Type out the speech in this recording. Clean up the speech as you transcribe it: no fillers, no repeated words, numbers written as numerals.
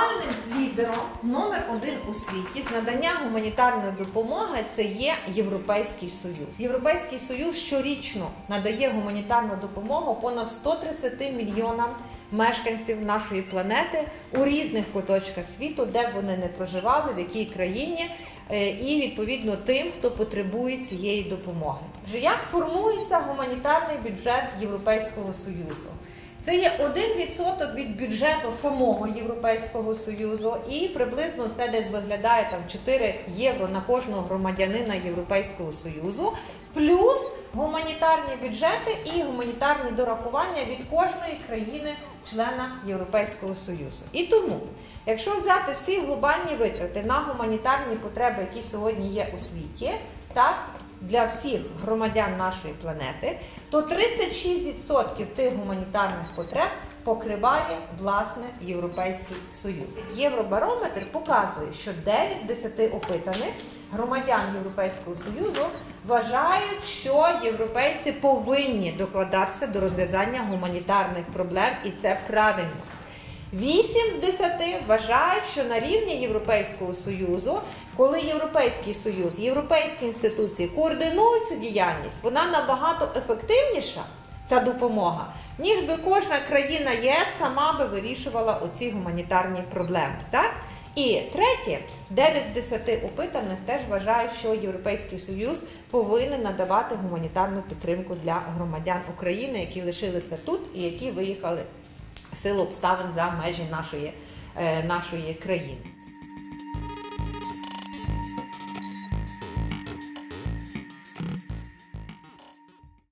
Глобальним лідером номер 1 у світі з надання гуманітарної допомоги це є Європейський Союз. Європейський Союз щорічно надає гуманітарну допомогу понад 130 мільйонам мешканців нашої планети у різних куточках світу, де б вони не проживали, в якій країні, і відповідно тим, хто потребує цієї допомоги. Вже як формується гуманітарний бюджет Європейського Союзу? Це є 1% від бюджету самого Європейського Союзу, і приблизно це десь виглядає там 4 євро на кожного громадянина Європейського Союзу, плюс гуманітарні бюджети і гуманітарні дорахування від кожної країни-члена Європейського Союзу. І тому, якщо взяти всі глобальні витрати на гуманітарні потреби, які сьогодні є у світі, так, для всіх громадян нашої планети, то 36% тих гуманітарних потреб покриває, власне, Європейський Союз. Євробарометр показує, що 9 з 10 опитаних громадян Європейського Союзу вважають, що європейці повинні докладатися до розв'язання гуманітарних проблем, і це правильно. 8 з 10 вважають, що на рівні Європейського Союзу, коли Європейський Союз, європейські інституції координують цю діяльність, вона набагато ефективніша, ця допомога, ніж би кожна країна ЄС сама би вирішувала оці гуманітарні проблеми. Так? І третє, 9 з 10 опитаних теж вважають, що Європейський Союз повинен надавати гуманітарну підтримку для громадян України, які лишилися тут і які виїхали в силу обставин за межі нашої країни.